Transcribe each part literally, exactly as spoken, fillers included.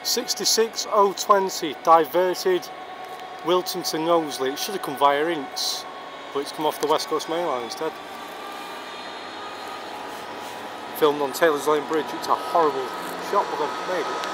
sixty-six oh twenty, diverted Wilton to Knowsley. It should have come via Ince, but it's come off the West Coast Main Line instead. Filmed on Taylor's Lane Bridge. It's a horrible shot, but I've made it.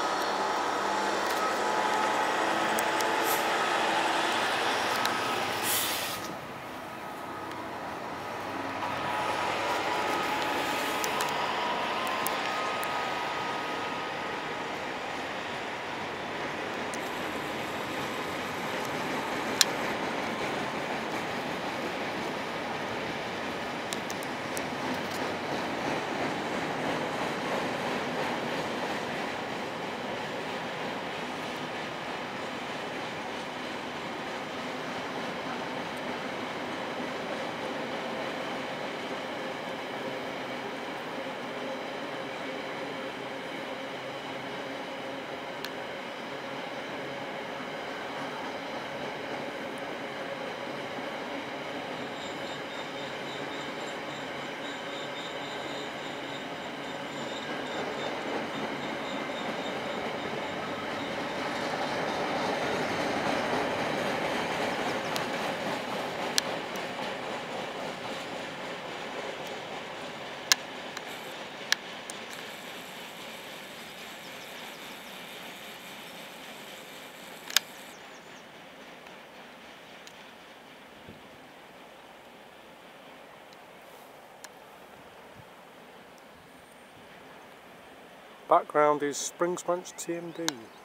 Background is Springs Branch T M D.